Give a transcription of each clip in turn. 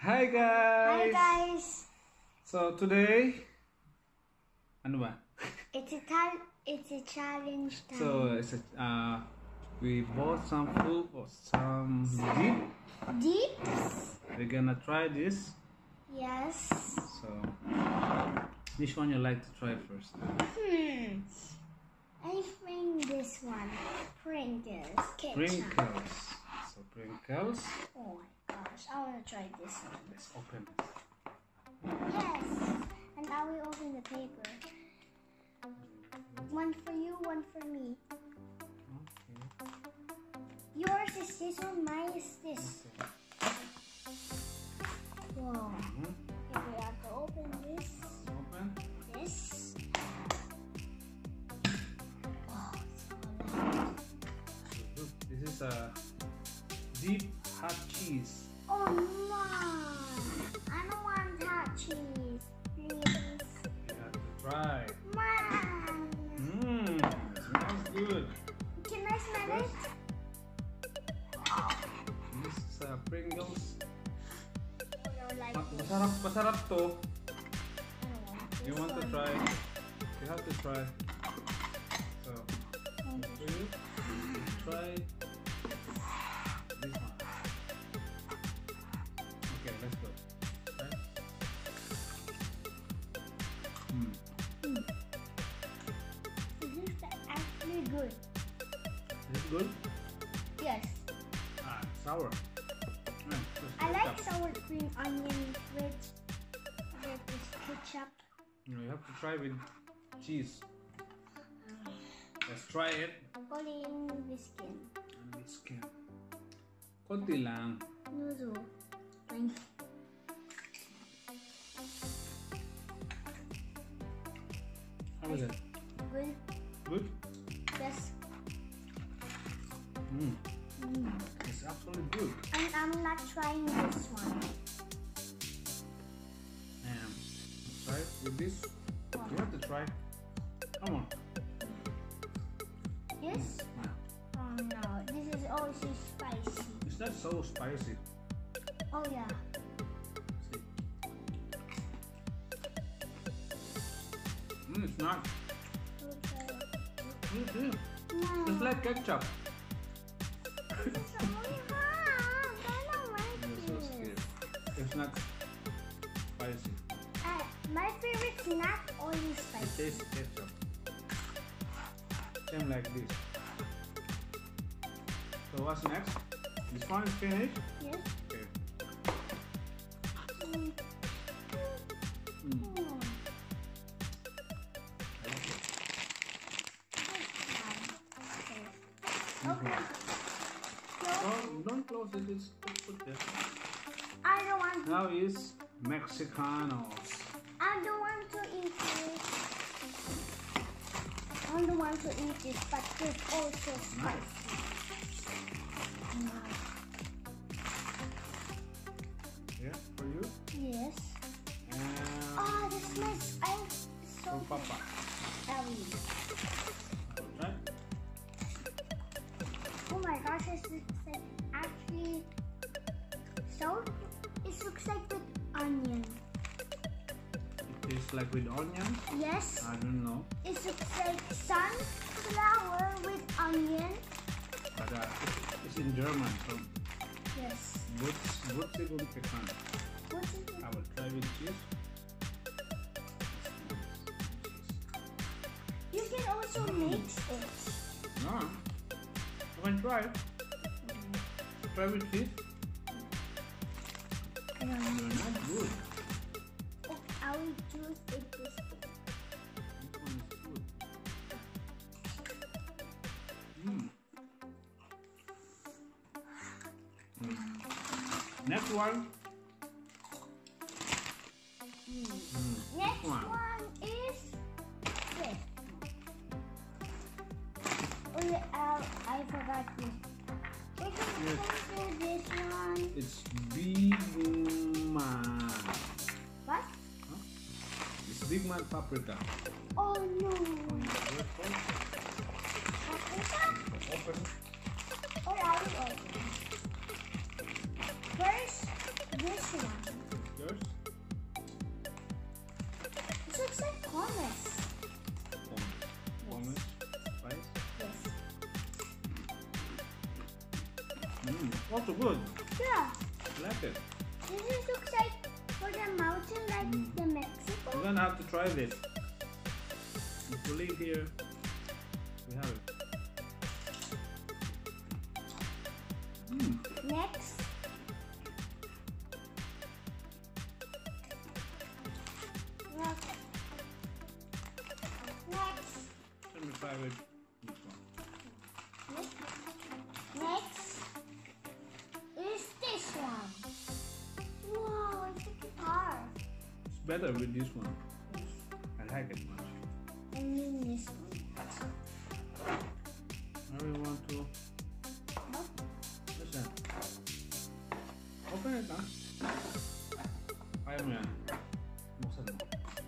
Hi guys! Hi guys! So today, ano ba? It's a challenge time. So we bought some food for some dip. Dips? We're gonna try this. Yes. So which one you like to try first? I think this one. Pringles. Ketchup. Pringles. So Pringles. Oh my gosh, I want to try this one. Let's open it. Yes. And I will open the paper. One for you, one for me. Okay. Yours is this one, mine is this. Whoa. Okay, we have to open this. Open. This. Oh, Look, this is a deep hot cheese. oh man, I don't want hot cheese, please. You have to try. Man, It smells good. can I smell it? This is Pringles. I don't like it. Masarap to. I don't want this You want to one. try? You have to try. So, for you, try this one. Okay, let's go. Right? This is actually good. Is it good? Yes. Sour. I like sour cream onion with this ketchup. You have to try with cheese. Let's try it. Calling biscuit. And biscuit. Konti lang. Noodle. Thank you. How is it? Good. Good? Yes. It's actually good. And I'm not trying this one. And try it with this. You have to try. Come on. Yes? Yeah. Oh no, this is also spicy. It's not so spicy. Oh yeah. See? It's not. It is. It's No. like ketchup. It's only hot. I don't like You're so this. scared. It's not spicy. My favorite snack only It spicy. tastes ketchup. Same like this. So what's next? This one is finished. Yes. Okay. Mm. Okay. Oh, don't close it. It's put there. I don't want. Now is Mexicanos. I don't want to eat this. I don't want to eat this, but this also spicy. Nice. Yeah, for you. Yes. And Oh, this smells so for Papa. Ellie. Alright. Oh my gosh, it's like actually so. It looks like with onion. It tastes like with onion. Yes. I don't know. It looks like sunflower with onion. But it's in German, so Yes. Würzig und bekannt. What's it? I will try with cheese. You can also mix it. No. You can try it. Try with cheese. I don't know. They're not good. Oh, I will choose it this way. This one is good. Next one. Next one. one is this. Oh yeah, I forgot this. We can Yes. do this one. It's Big Man. What? Huh? It's Big Man paprika. Oh no. Paprika. Open. Or I will open. First, this one. Pommes. Pommes. Spice. Yes. Also good. Yeah. I like it. This looks like for the mountain like the Mexico. We're gonna have to try this. If we leave here, we have it. Next. Next. Let me try with this one. Next is this one. Wow, it's a guitar. It's better with this one. I like it much. I mean this one. Now we want to listen. Open it now. Ayaw mo yan. Buksan mo.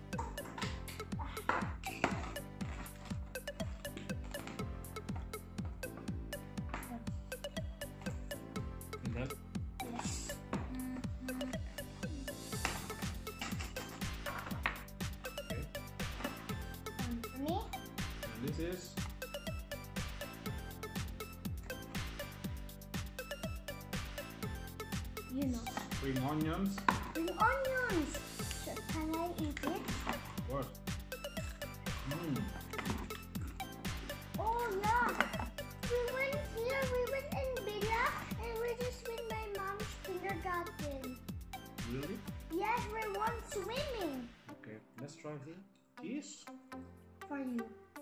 Is that? Yes. Okay. For me, And this is you know. spring onions. With onions. So can I eat it? Of course. Oh yeah. We went here. We went in Villa, and we just with my mom's kindergarten. Really? Yes, we went swimming. Okay. Let's try here. Cheese. For you.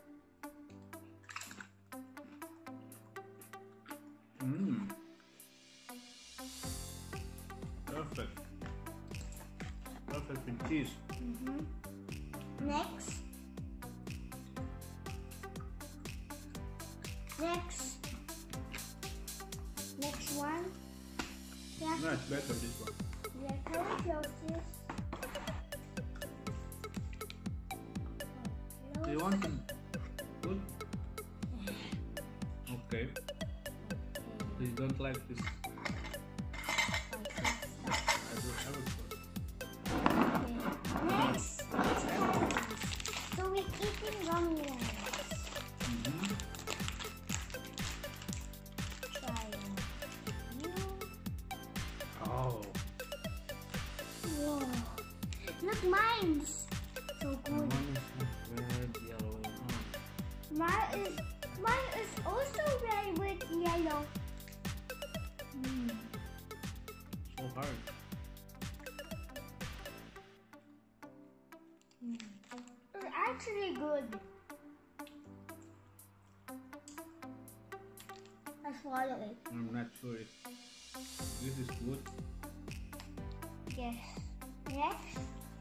Perfect. Perfect with cheese. Next. Next one. Yeah. No, it's better this one. Yeah, can we close this? Do you want to put? Okay. Please don't like this. I will put. Next. So we're eating gummy worms. Try you. Oh. Whoa. Look, mine's so good. One is red, yellow, and orange. Mine is also red with yellow. So hard. It's actually good. I swallow it. I'm not sure if this is good. Yes. Next.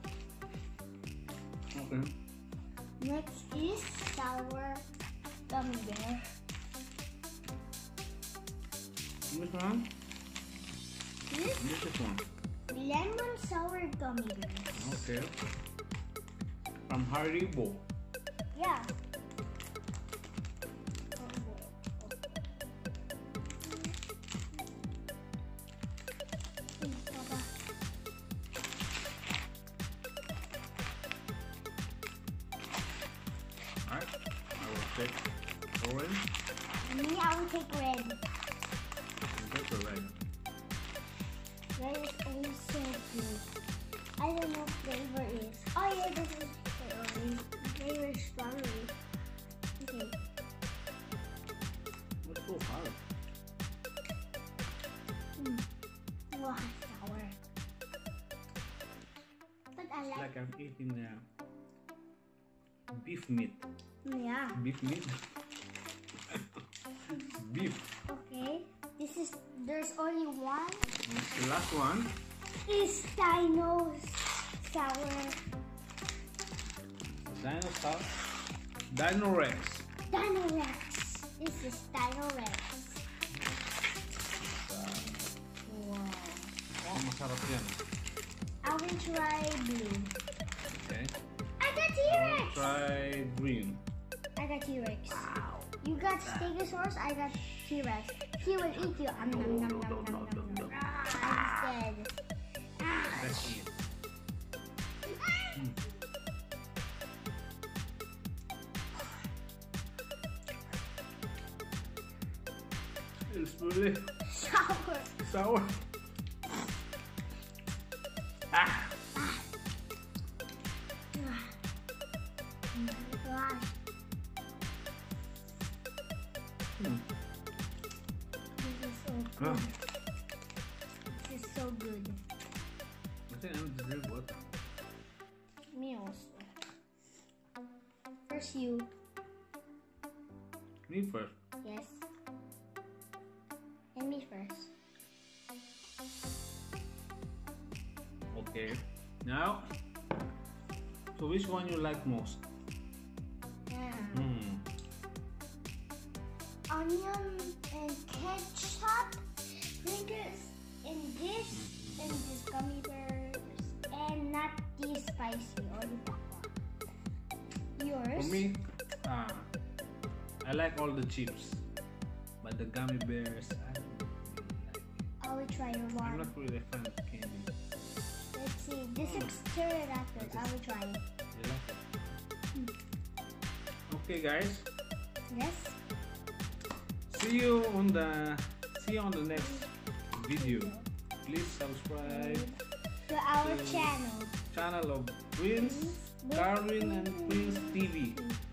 Okay. Next is sour gummy bear. This one? This This is one. lemon sour gummy bears. Okay. From Haribo. Yeah. Alright. I will take orange. Me, I will take red. And take the red. Red is also good. I don't know what flavor is. Oh yeah, this is the flavor is strawberry. Okay. What's so hard? Wow, sour. But I It's like. like I'm eating beef meat. Yeah. Beef meat? Beef. Okay. This is. There's only one. And the last one. Is Dino sour. Dinosaur. Dino Rex. Dino Rex. This is Dino Rex. Wow. Oh, masarap yan. I will try blue. Okay. I got I'll T-Rex. try green. I got T-Rex. You got Stegosaurus. I got T-Rex. He will eat you. Nom, nom, nom, nom, nom, nom, nom. I'm dead. Let's eat. it? Sour. Sour. Ah. Oh my gosh. Hmm. This is so Ah. good. This is so good. I think I need to drink water. Me also. First you. Me first. Yes. And me first. Okay. Now, so which one you like most? Hmm. Onion and ketchup, Pringles, and this gummy bears, and not the spicy or the popcorn. Yours? For me, I like all the chips, but the gummy bears, I don't really like it. I will try your I'm one. not really a fan of candy. Let's see. This is pterodactyl. I will try it. You like it? Okay, guys. Yes. See you on the next video. Please subscribe To our to channel. channel of Prince, Carwin, and Prince TV.